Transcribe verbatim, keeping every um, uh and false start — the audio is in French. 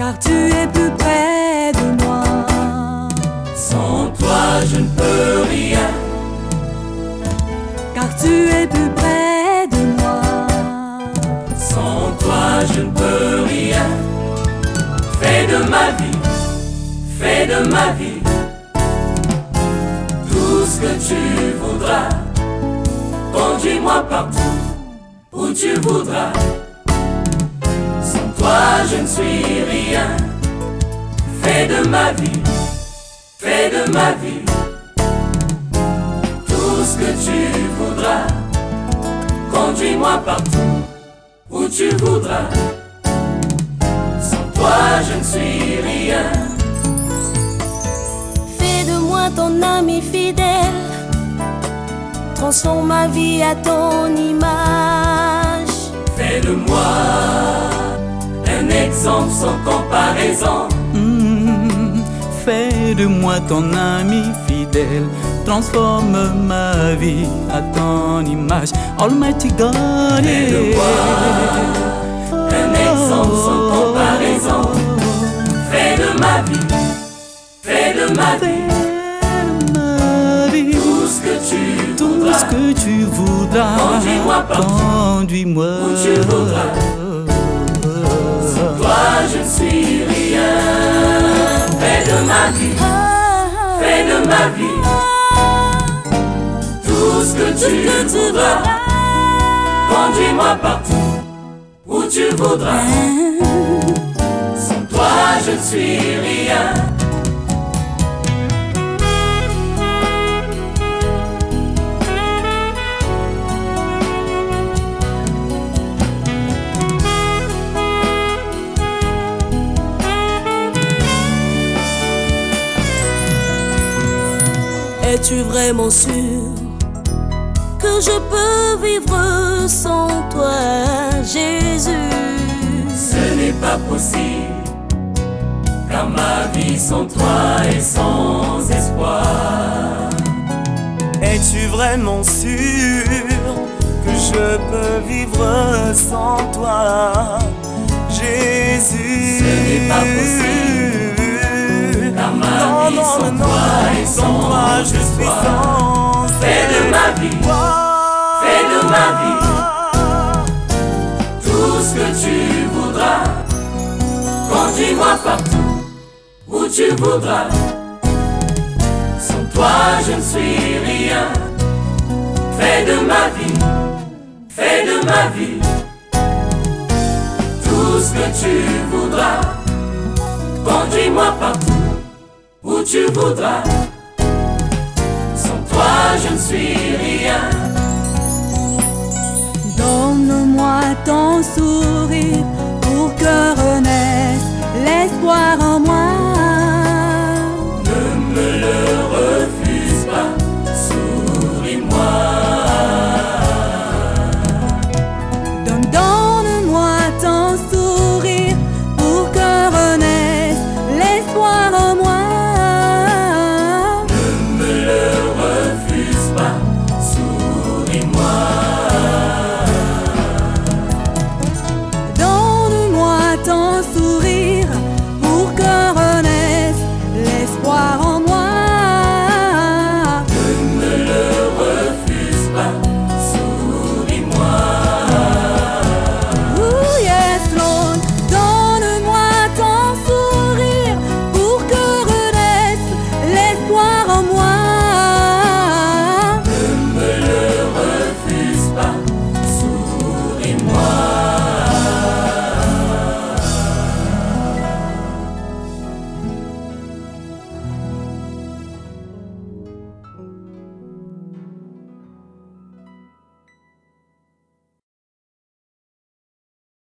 car tu es plus près de moi. Sans toi je ne peux rien, car tu es plus près de moi. Sans toi je ne peux rien. Fais de ma vie, fais de ma vie tout ce que tu voudras. Conduis-moi partout où tu voudras. Sans toi je ne suis rien. Fais de ma vie, fais de ma vie tout ce que tu voudras. Conduis-moi partout où tu voudras. Sans toi je ne suis rien. Fais de moi ton ami fidèle, transforme ma vie à ton image. Fais de moi un exemple sans comparaison. Mmh, fais de moi ton ami fidèle, transforme ma vie à ton image. Almighty God, fais de moi un exemple sans comparaison. Fais de ma vie, fais de ma vie tout ce que tu tout voudras. ce que tu voudras. Conduis-moi partout Conduis-moi où tu voudras. Sans toi je ne suis rien. Fais de ma vie, fais de ma vie tout ce que tu voudras. Conduis-moi partout où tu voudras. Sans toi je ne suis rien. Es-tu vraiment sûr que je peux vivre sans toi, Jésus? Ce n'est pas possible, car ma vie sans toi est sans espoir. Es-tu vraiment sûr que je peux vivre sans toi, Jésus? Ce n'est pas possible, car ma non, vie non, sans non, toi non, est sans sans toi je suis espoir. sans. Fais de ma vie, fais de ma vie tout ce que tu voudras. Conduis-moi partout où tu voudras. Sans toi je ne suis rien. Fais de ma vie, fais de ma vie tout ce que tu voudras. Conduis-moi partout où tu voudras. Sans toi je ne suis rien. Donne-moi ton souffle